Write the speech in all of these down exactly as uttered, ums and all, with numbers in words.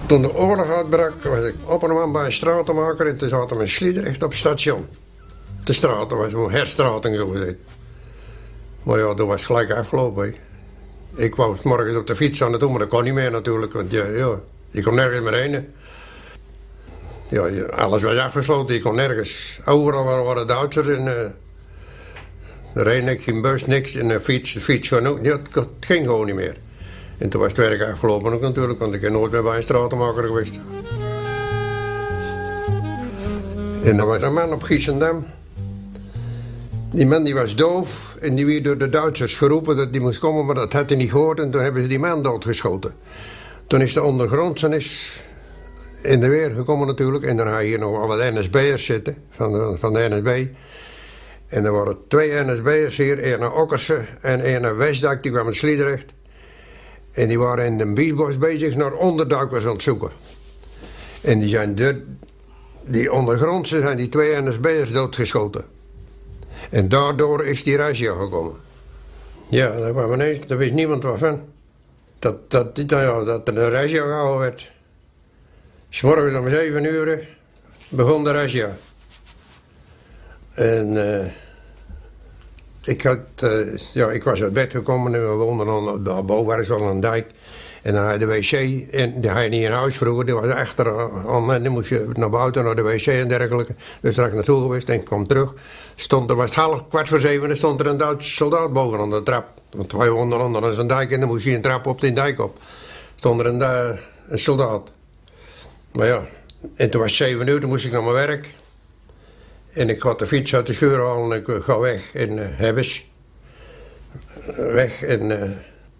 Toen de oorlog uitbrak, was ik op en aan bij een stratenmaker en toen zaten we in Sliedrecht op het station. De straten was een herstrating zo gezegd. Maar ja, dat was gelijk afgelopen. He. Ik wou 's morgens op de fiets aan het doen, maar dat kon niet meer natuurlijk, want ja, ja, je kon nergens meer heen. Ja, alles was afgesloten, je kon nergens. Overal waren Duitsers en uh, er reed niks, geen bus, niks en de fiets, de fiets gewoon ook. Ja, het ging gewoon niet meer. En toen was het werk afgelopen ook natuurlijk, want ik ben nooit meer bij een stratenmaker geweest. En er was een man op Giessendam. Die man die was doof en die werd door de Duitsers geroepen dat die moest komen, maar dat had hij niet gehoord en toen hebben ze die man doodgeschoten. Toen is de ondergrondse is in de weer gekomen natuurlijk en dan had je hier nog wel wat N S B'ers zitten van de, van de N S B. En er waren twee N S B'ers hier, één naar Okkersen en één naar Westdak, die kwam uit Sliedrecht. En die waren in de Biesbos bezig naar onderduikers aan het zoeken. En die zijn de, die ondergrondse zijn die twee N S B'ers doodgeschoten. En daardoor is die razzia gekomen. Ja, daar, kwam ineens, daar wist niemand wat van. Dat, dat, nou ja, dat er een razzia gehouden werd. 'S morgens om zeven uur begon de razzia. En uh, ik, had, uh, ja, ik was uit bed gekomen en we woonden dan boven, was al een dijk. En dan had je de wc, en die had je niet in huis vroeger, die was achter aan, en dan moest je naar buiten, naar de wc en dergelijke. Dus daar ik naartoe geweest en ik kwam terug. Stond er, was het half kwart voor zeven, en stond er een Duitse soldaat boven aan de trap. Want wij woonden onder een dijk en dan moest je een trap op die dijk op. Stond er een, uh, een soldaat. Maar ja, en toen was het zeven uur, toen moest ik naar mijn werk. En ik ga de fiets uit de schuur halen en ik ga weg in uh, Hebbes. Weg en... Uh,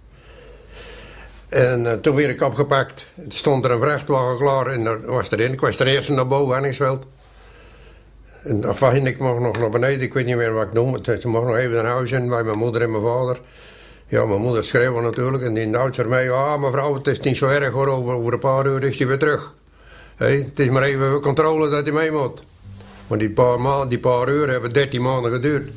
En uh, toen werd ik opgepakt. Er stond er een vrachtwagen klaar en daar was erin. Ik was er eerst naar boven, Henningsveld. En dan ging ik nog naar beneden, ik weet niet meer wat ik noem. Dus ik mocht nog even naar huis in bij mijn moeder en mijn vader. Ja, mijn moeder schreeuwde natuurlijk en die Duitser mij. Ja, mevrouw, het is niet zo erg hoor, over, over een paar uur is hij weer terug. Hey, het is maar even controle dat hij mee moet. Maar die paar, maanden, die paar uur hebben dertien maanden geduurd.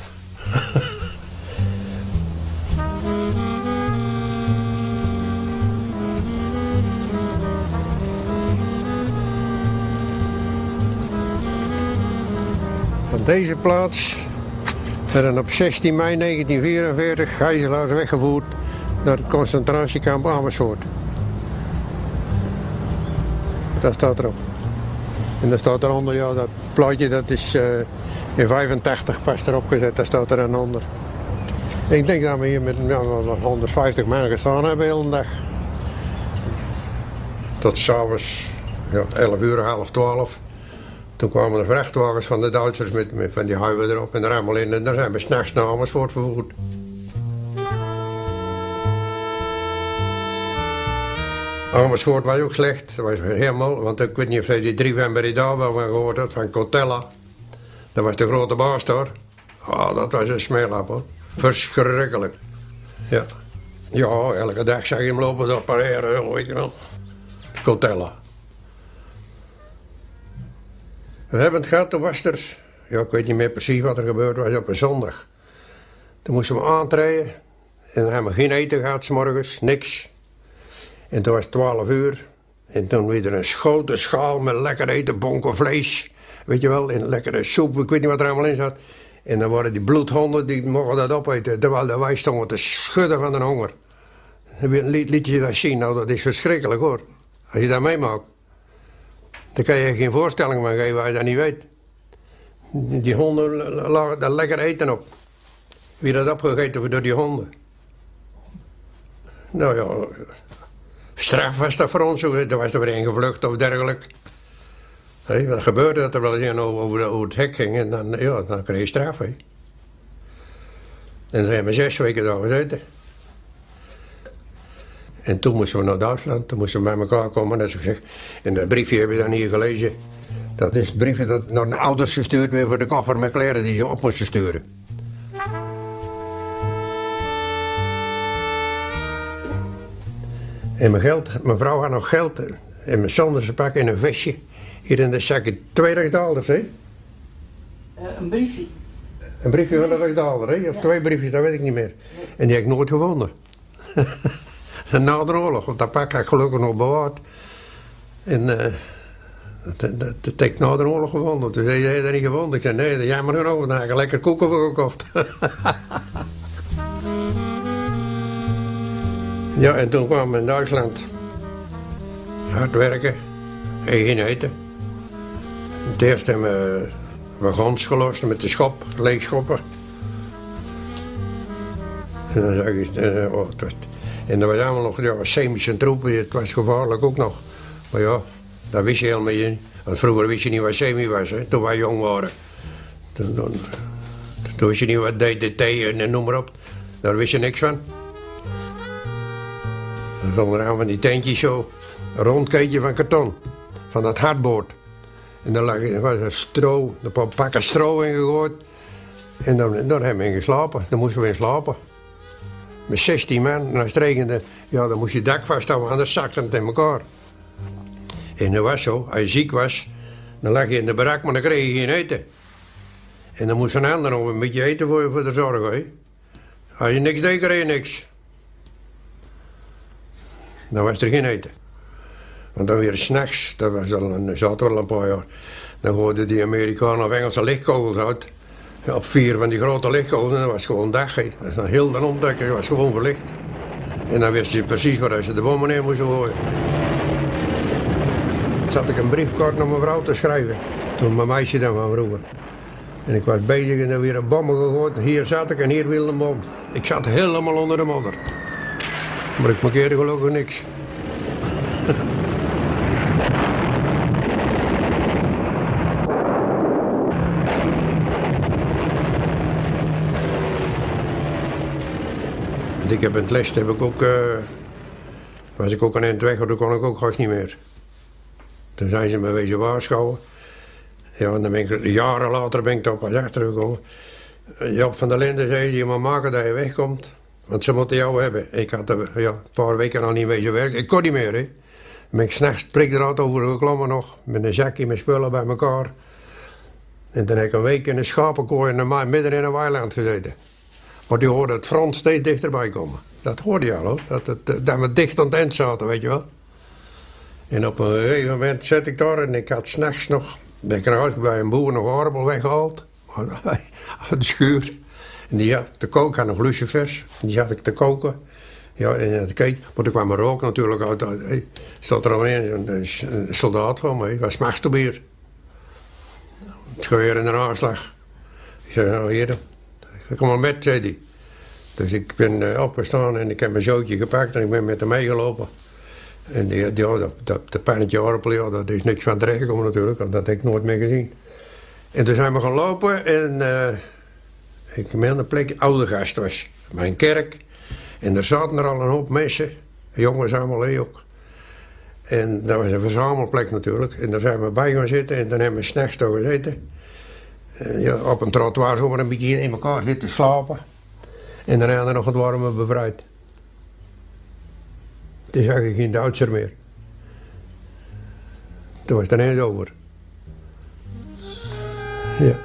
Van deze plaats werden op zestien mei negentien vierenveertig gijzelaars weggevoerd naar het concentratiekamp Amersfoort. Dat staat erop. En daar staat eronder, ja, dat plaatje dat is uh, in vijfentachtig pas erop gezet, daar staat er dan onder. Ik denk dat we hier met ja, honderdvijftig man gestaan hebben de hele dag. Tot s'avonds ja, elf uur, half twaalf. Toen kwamen de vrachtwagens van de Duitsers met, met van die huiven erop en er allemaal in. En daar zijn we s'nachts naar Amersfoort vervoerd. Amersfoort was ook slecht. Dat was helemaal, want ik weet niet of je die drie van Breda wel van gehoord had, van Cotella. Dat was de grote baas daar. Oh, dat was een smeerlap hoor. Verschrikkelijk. Ja. Ja, elke dag zag je hem lopen door pareren, weet je wel. Cotella. We hebben het gehad, toen was er, ja, ik weet niet meer precies wat er gebeurd was, op een zondag. Toen moesten we aantreden en dan hebben we geen eten gehad 's morgens, niks. En toen was het twaalf uur en toen weer een grote schaal met lekker eten, bonken vlees, weet je wel, en lekkere soep, ik weet niet wat er allemaal in zat. En dan waren die bloedhonden, die mochten dat opeten, terwijl wij stonden te schudden van de honger. Dan liet je dat zien, nou dat is verschrikkelijk hoor, als je dat meemaakt. Daar kan je geen voorstelling van geven als je dat niet weet. Die honden lagen daar lekker eten op. Wie dat opgegeten door die honden. Nou ja, straf was dat voor ons. Er was er weer ingevlucht of dergelijke. Hey, wat gebeurde dat er wel eens over, over het hek ging en dan, ja, dan kreeg je straf. Hey. En dan hebben we zes weken daar gezeten. En toen moesten we naar Duitsland, toen moesten we bij elkaar komen, net zoals ik zeg. En dat briefje heb je dan hier gelezen. Dat is het briefje dat naar de ouders gestuurd werd voor de koffer met kleren die ze op moesten sturen. En mijn geld, mijn vrouw had nog geld en mijn zoon ze pakken in een vestje. Hier in de zakje, tweeduizend dollars, hè? Uh, een briefje. Een briefje van tweeduizend dollar, hè? Of ja. Twee briefjes, dat weet ik niet meer. Nee. En die heb ik nooit gevonden. Na de oorlog, want dat pak heb ik gelukkig nog bewaard. En uh, dat, dat, dat heb ik na de oorlog gevonden. Toen zei hij dat niet gevonden. Ik zei, nee, dat jammer genoeg, dan heb ik er lekker koeken voor gekocht. Ja, en toen kwamen we in Duitsland. Hard werken, geen eten. Het eerst hebben we wagons gelost met de schop, leegschoppen. En dan zag ik, uh, oh, het was, en dat was allemaal nog ja, chemische troepen, het was gevaarlijk ook nog. Maar ja, dat wist je helemaal niet. Want vroeger wist je niet wat chemie was, hè, toen wij jong waren. Toen, toen, toen wist je niet wat D D T en noem maar op, daar wist je niks van. Dan stonden er aan van die tentjes zo, een rond keetje van karton, van dat hardboord. En dan lag er was een stro, een pakken stro in gegooid. En dan, dan hebben we in geslapen, dan moesten we in slapen. Met zestien man, en als het regende, ja, dan moest je het dak vasthouden, anders zakte het in elkaar. En dat was zo, als je ziek was, dan lag je in de barak, maar dan kreeg je geen eten. En dan moest een ander nog een beetje eten voor je voor te zorgen. Hè. Als je niks deed, kreeg je niks. Dan was er geen eten. Want dan weer 's nachts, dat was al een, zaten wel een paar jaar, dan gooiden die Amerikanen of Engelse lichtkogels uit. Op vier van die grote lichtkogels en dat was gewoon dag. He. Dat was een heel de omtrekker, dat was gewoon verlicht. En dan wist je precies waar ze de bommen neer moesten gooien. Toen zat ik een briefkaart naar mijn vrouw te schrijven, toen mijn meisje dan van vroeger. En ik was bezig en er weer een bommen gegooid. Hier zat ik en hier wilde een bom. Ik zat helemaal onder de modder. Maar ik markeerde gelukkig niks. Ik heb in het les heb ik ook, uh, was ik ook een eind weg, dan kon ik ook gast niet meer. Toen zijn ze me wezen waarschuwen. Ja, en dan ben ik, jaren later ben ik daar pas achtergekomen. Job van der Linden zei, je moet maken dat je wegkomt, want ze moeten jou hebben. Ik had er, ja, een paar weken al niet wezen werken, ik kon niet meer. Hè. Dan ben ik s'nachts prikdraad over geklommen nog, met een zakje met spullen bij elkaar. En toen heb ik een week in een schapenkooi in de, midden in een weiland gezeten. Maar die hoorde het front steeds dichterbij komen. Dat hoorde je al hoor, dat, het, dat we dicht aan het eind zaten, weet je wel. En op een gegeven moment zat ik daar en ik had s'nachts nog, ben ik naar huis bij een boer nog aardappel weggehaald. Uit de schuur. En die had ik te koken, ik had nog lucifers, die had ik te koken. Ja, en het keek, maar er kwam er ook natuurlijk uit. Er stond er al een, een, een soldaat van me, was Machtelbier. Het geweer in de aanslag. Ik zei, nou hier, kom maar met, zei hij. Dus ik ben uh, opgestaan en ik heb mijn zootje gepakt en ik ben met hem meegelopen. En die, die, ja, dat, dat, dat pannetje aardappel, ja, dat is niks van terechtgekomen natuurlijk, want dat heb ik nooit meer gezien. En toen zijn we gaan lopen en uh, ik meen een plek, oude gast was, mijn kerk. En er zaten er al een hoop mensen, jongens allemaal hè, ook. En dat was een verzamelplek natuurlijk. En daar zijn we bij gaan zitten en dan hebben we 's nachts toch gezeten. Uh, ja, op een trottoir zo maar een beetje in elkaar zitten slapen. En dan hadden we nog het warme bevrijd. Toen zag ik geen Duitser meer. Toen was het ineens over. Ja.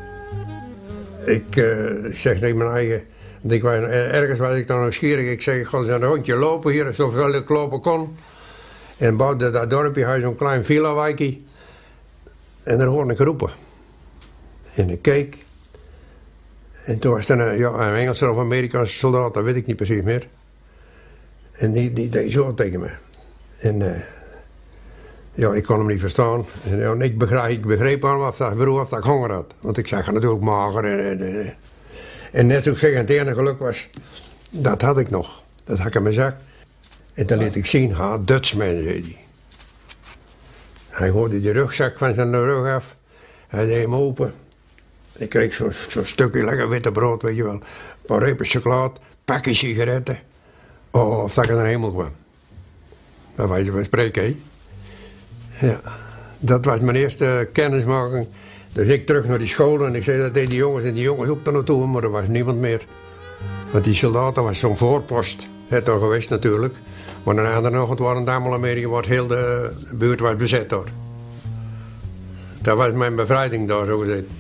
Ik uh, zeg tegen mijn eigen... Ik was, ergens was ik dan nieuwsgierig. Ik zeg, ik ga eens een rondje lopen hier, zoveel ik lopen kon. En buiten dat dorpje had zo'n klein villa-wijkje. En daar hoorde ik roepen. En ik keek. En toen was er een, ja, een Engelse of Amerikaanse soldaat, dat weet ik niet precies meer. En die, die deed zo tegen me. En uh, ja, ik kon hem niet verstaan. En, ja, ik, begreep, ik begreep aan of dat, vroeg of dat ik honger had. Want ik zag er natuurlijk mager. En, en, en net toen ik zeg, het enige geluk was, dat had ik nog. Dat had ik in mijn zak. En dan liet ik zien, ha, Dutchman, zei hij. Hij hoorde die rugzak van zijn rug af. Hij deed hem open. Ik kreeg zo'n zo stukje lekker witte brood, weet je wel. Een paar repen chocolade, pakje sigaretten. Oh, of dat ik naar de hemel kwam. Dat weet je wel spreken, hè? Ja, dat was mijn eerste kennismaking. Dus ik terug naar die school en ik zei dat deed die jongens en die jongens ook daar naartoe, maar er was niemand meer. Want die soldaten was zo'n voorpost. Het er geweest natuurlijk. Maar dan hadden er nog, het waren allemaal Amerika, waar heel de buurt was bezet door. Dat was mijn bevrijding daar, zo gezegd.